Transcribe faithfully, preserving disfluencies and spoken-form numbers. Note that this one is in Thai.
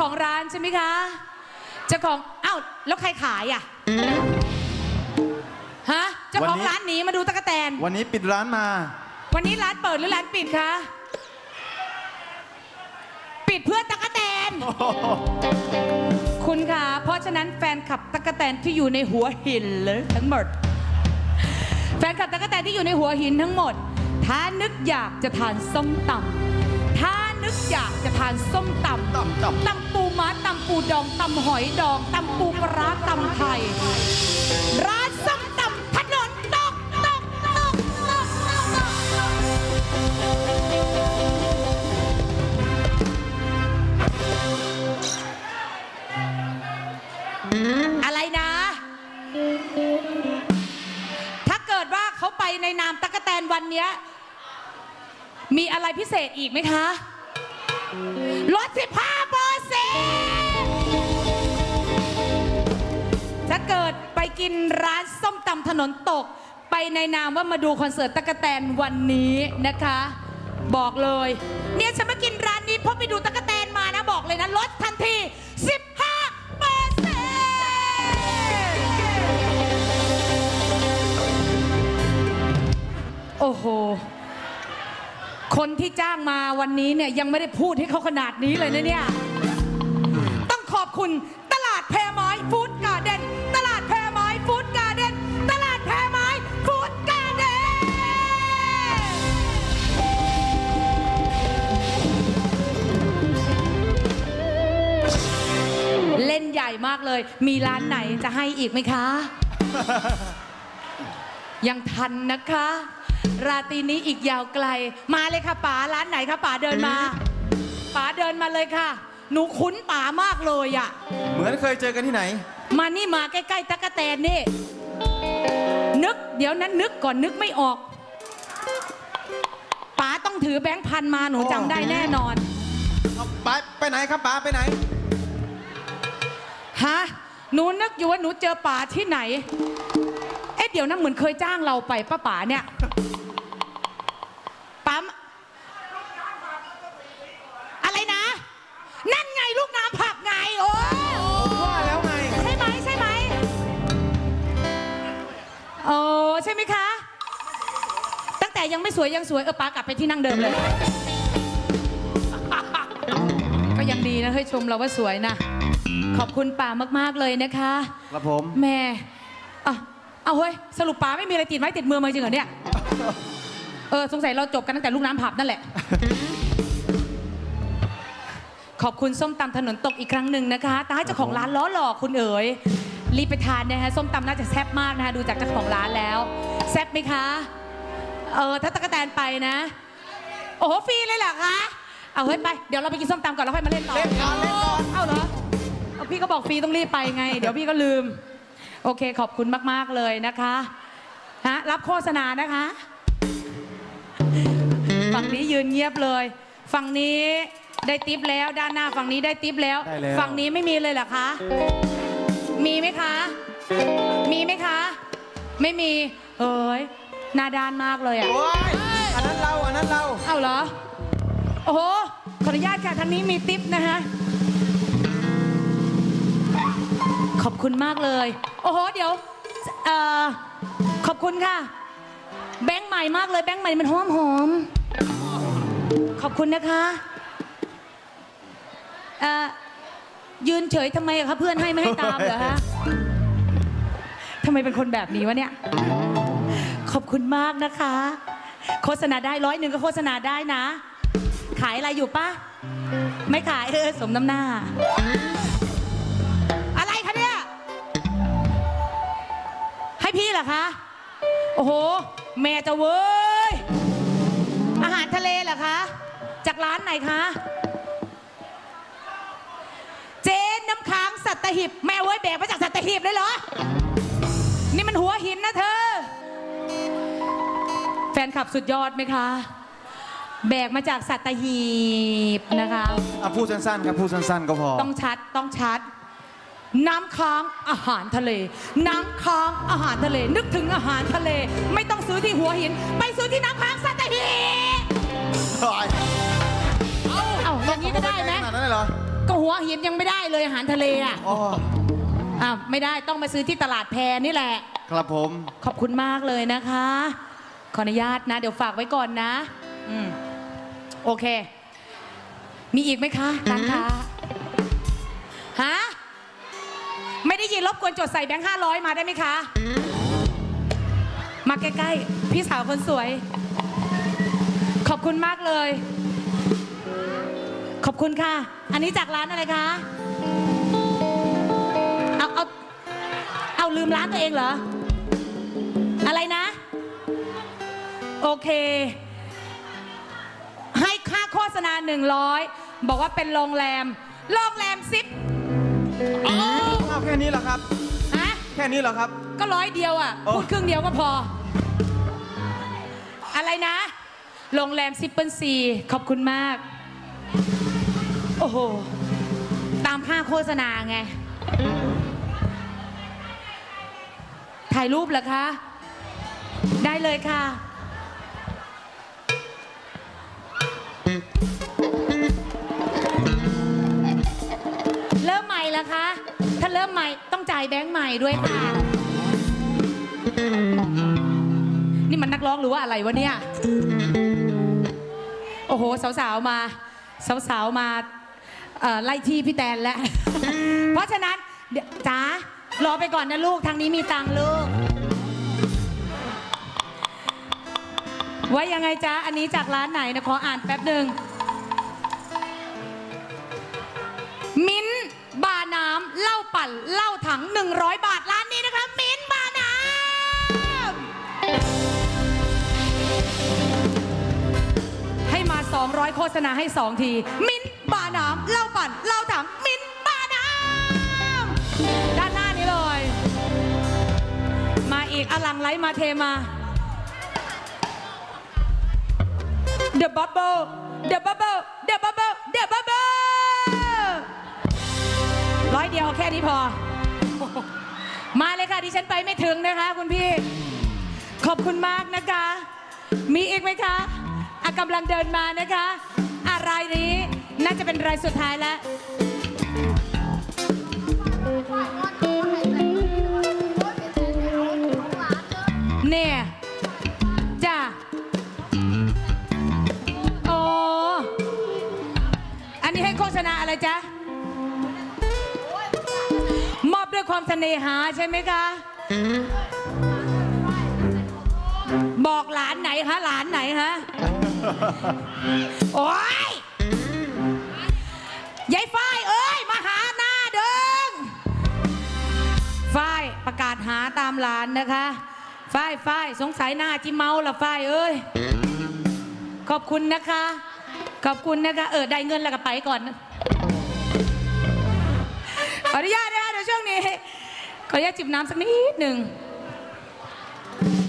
ของร้านใช่ไหมคะเจ้าของอ้าวแล้วใครขายอ่ะฮะเจ้าของร้านหนีมาดูตั๊กแตนวันนี้ปิดร้านมาวันนี้ร้านเปิดหรือร้านปิดคะปิดเพื่อตั๊กแตนคุณค่ะเพราะฉะนั้นแฟนคลับตั๊กแตนที่อยู่ในหัวหินเลยทั้งหมดแฟนคลับตั๊กแตนที่อยู่ในหัวหินทั้งหมดถ้านึกอยากจะทานส้มตำถ้านึกอยากจะทานส้มตำตำปูม้าตำปูดองตำหอยดองตำปูปลาตำไทยร้านส้มตำถนนตกตกตกตกอะไรนะถ้าเกิดว่าเขาไปในนามตั๊กแตนวันนี้มีอะไรพิเศษอีกไหมคะลด สิบห้าเปอร์เซ็นต์ ถ้าเกิดไปกินร้านส้มตำถนนตกไปในนามว่ามาดูคอนเสิร์ตตั๊กแตนวันนี้นะคะบอกเลยเนี่ยฉันมากินร้านนี้เพราะไปดูตั๊กแตนมานะบอกเลยนะลดทันที สิบห้าเปอร์เซ็นต์ โอ้โหคนที่จ้างมาวันนี้เนี่ยยังไม่ได้พูดให้เขาขนาดนี้เลยนะเนี่ยต้องขอบคุณตลาดแพรไม้ฟู้ดการ์เด้นตลาดแพรไม้ฟู้ดการ์เด้นตลาดแพรไม้ฟู้ดการ์เด้นเล่นใหญ่มากเลยมีร้านไหนจะให้อีกไหมคะ ยังทันนะคะราตรีนี้อีกยาวไกลมาเลยค่ะป๋าร้านไหนคะป๋าเดินมาป๋าเดินมาเลยค่ะหนูคุ้นป๋ามากเลยอ่ะเหมือนเคยเจอกันที่ไหนมานี่มาใกล้ๆตั๊กแตนนี่นึกเดี๋ยวนั้นนึกก่อนนึกไม่ออกป๋าต้องถือแบงค์พันมาหนูจำได้แน่นอนป๋าไปไหนครับป๋าไปไหนฮะหนูนึกอยู่ว่าหนูเจอป๋าที่ไหนเอ๊ะเดี๋ยวนั้นเหมือนเคยจ้างเราไปป้าป๋าเนี่ยปั๊มอะไรนะนั่นไงลูกน้ำผักไงโอ้ว่าแล้วไงใช่ไหมใช่ไหมโอ้ใช่ไหมคะตั้งแต่ยังไม่สวยยังสวยเออป๋ากลับไปที่นั่งเดิมเลยก็ยังดีนะเฮ้ยชมเราว่าสวยนะขอบคุณป๋ามากๆเลยนะคะครับผมแม่อ่ะเอาเฮ้ยสรุปป๋าไม่มีอะไรติดไม้ติดมือมาจริงเหรอเนี่ยเออสงสัยเราจบกันตั้งแต่ลูกน้ำผับนั่นแหละขอบคุณส้มตำถนนตกอีกครั้งหนึ่งนะคะแต่ให้เจ้าของร้านล้อหลอกคุณเอ๋ยรีบไปทานนะฮะส้มตำน่าจะแซ่บมากนะคะดูจากเจ้าของร้านแล้วแซ่บไหมคะเออถ้าตั๊กแตนไปนะโอ้โหฟรีเลยเหรอคะเอาเฮ้ยไปเดี๋ยวเราไปกินส้มตำก่อนแล้วค่อยมาเล่นต่อเล่นก่อนเล่นก่อนเอาเหรอเอาพี่ก็บอกฟรีต้องรีบไปไงเดี๋ยวพี่ก็ลืมโอเคขอบคุณมากๆเลยนะคะฮะรับโฆษณานะคะฝั่งนี้ยืนเงียบเลยฝั่งนี้ได้ทิปแล้วด้านหน้าฝั่งนี้ได้ทิปแล้วฝั่งนี้ไม่มีเลยเหรอคะมีไหมคะมีไหมคะไม่มีเอ้ยหน้าด้านมากเลยอ่ะอันนั้นเราอันนั้นเราเอาเหรอโอ้โหขออนุญาตค่ะทางนี้มีทิปนะฮะขอบคุณมากเลยโอ้โหเดี๋ยวเอ่อขอบคุณค่ะแบงค์ใหม่มากเลยแบงค์ใหม่มันหอมหอมขอบคุณนะคะเอ่อยืนเฉยทำไมคะเพื่อนให้ไม่ให้ตามเหรอคะทำไมเป็นคนแบบนี้วะเนี่ยขอบคุณมากนะคะโฆษณาได้ร้อยหนึ่งก็โฆษณาได้นะขายอะไรอยู่ปะไม่ขายเออสมน้ำหน้าอะไรคะเนี่ยให้พี่เหรอคะโอ้โหแม่จะเว้ยอาหารทะเลเหรอคะจากร้านไหนคะเจ๊น้ำค้างสัตหีบแม่เว้ยแบกมาจากสัตหีบเลยเหรอนี่มันหัวหินนะเธอแฟนคลับสุดยอดไหมคะแบกมาจากสัตหีบนะคะอ่ะพูดสั้นๆครับพูดสั้นๆก็พอต้องชัดต้องชัดน้ำค้างอาหารทะเลน้ำค้างอาหารทะเลนึกถึงอาหารทะเลไม่ต้องซื้อที่หัวหินไปซื้อที่น้ำค้างสัตหีบเอาเอาอย่างนี้ก็ได้ไหมขนาดนั้นเลยเหรอก็หัวหินยังไม่ได้เลยอาหารทะเลอ่ะอ๋ออ่ะไม่ได้ต้องมาซื้อที่ตลาดแพนี่แหละครับผมขอบคุณมากเลยนะคะ ขออนุญาตนะ เดี๋ยวฝากไว้ก่อนนะอืมโอเค มีอีกไหมคะร้านค้าฮะไม่ได้ยินรบกวนจดใส่แบงค์ห้าร้อยมาได้ไหมคะ มาใกล้ๆพี่สาวคนสวย ขอบคุณมากเลย ขอบคุณค่ะ อันนี้จากร้านอะไรคะเอาเอาเอาลืมร้านตัวเองเหรออะไรนะโอเคให้ค่าโฆษณาหนึ่งร้อยบอกว่าเป็นโรงแรมโรงแรมซิปอ๋ออ้าวแค่นี้เหรอครับฮะแค่นี้เหรอครับก็ร้อยเดียวอ่ะโอ้พูดครึ่งเดียวก็พอ อะไรนะ โรงแรมซิปเปิลซีขอบคุณมาก โอ้โห ตามค่าโฆษณาไง ถ่ายรูปเหรอคะ ได้เลยค่ะ เริ่มใหม่แล้วคะ ถ้าเริ่มใหม่ต้องจ่ายแบงค์ใหม่ด้วยค่ะ นี่มันนักร้องหรือว่าอะไรวะเนี่ย โอ้โห สาวๆมา สาวๆมาเอ่อไล่ที่พี่แตนแล้ว เพราะฉะนั้นเดี๋ยวจ๋ารอไปก่อนนะลูก ทางนี้มีตังค์ลูก ไว้ยังไงจ๊ะ อันนี้จากร้านไหนนะขออ่านแป๊บหนึ่ง มิ้นบาน้ำเหล้าปั่นเหล้าถังหนึ่งร้อยบาทร้านนี้นะคะมิ้นบาน้ำให้มาสองร้อยโฆษณาให้สองทีมิ้นบาน้ำเหล้าปั่นเหล้าถังมิ้นบาน้ำด้านหน้านี้เลยมาอีกอลังไลท์มาเทมา The Bubble The Bubble The Bubble The Bubble ร้อยเดียวแค่นี้พอ มาเลยค่ะดิฉันไปไม่ถึงนะคะคุณพี่ ขอบคุณมากนะคะ มีอีกไหมคะอ่ะกำลังเดินมานะคะอะไรนี้น่าจะเป็นรายสุดท้ายแล้วเนี่ยจ้ะโอ้อันนี้ให้โฆษณาอะไรจ๊ะมอบด้วยความเสน่หาใช่ไหมคะ บอกหลานไหนคะหลานไหนคะ โอ้ยยายฝ้ายเอ้ยมาหาหน้าเดิงฝ้ายประกาศหาตามหลานนะคะฝ้ายฝ้ายสงสัยหน้าจิเมาละฝ้ายเอ้ยขอบคุณนะคะขอบคุณนะคะเออได้เงินแล้วก็ไปก่อนขออนุญาตนะคะเดี๋ยวช่วงนี้ขออนุญาตจิบน้ำสักนิดหนึ่ง